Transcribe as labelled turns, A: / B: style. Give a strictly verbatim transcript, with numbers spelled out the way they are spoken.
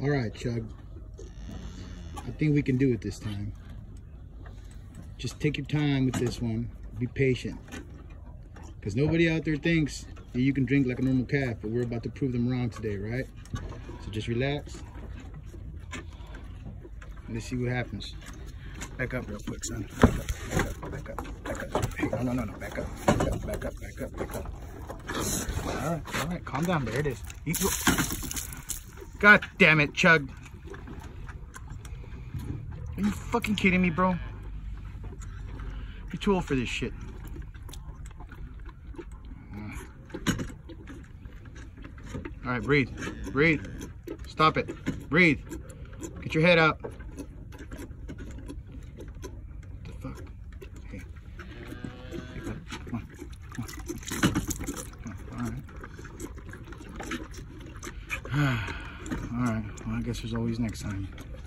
A: All right, Chug. I think we can do it this time. Just take your time with this one. Be patient. Because nobody out there thinks that you can drink like a normal calf, but we're about to prove them wrong today, right? So just relax. Let's see what happens. Back up real quick, son. Back up, back up, back up, back up. Hey, no, no, no, no. Back up, back up, back up, back up, back up. All right, all right. Calm down. There it is. Eat. God damn it, Chug. Are you fucking kidding me, bro? You're too old for this shit. All right, breathe. Breathe. Stop it. Breathe. Get your head out. What the fuck? Hey. Pick up. Come on. Come on. All right. All right. Well, I guess there's always next time.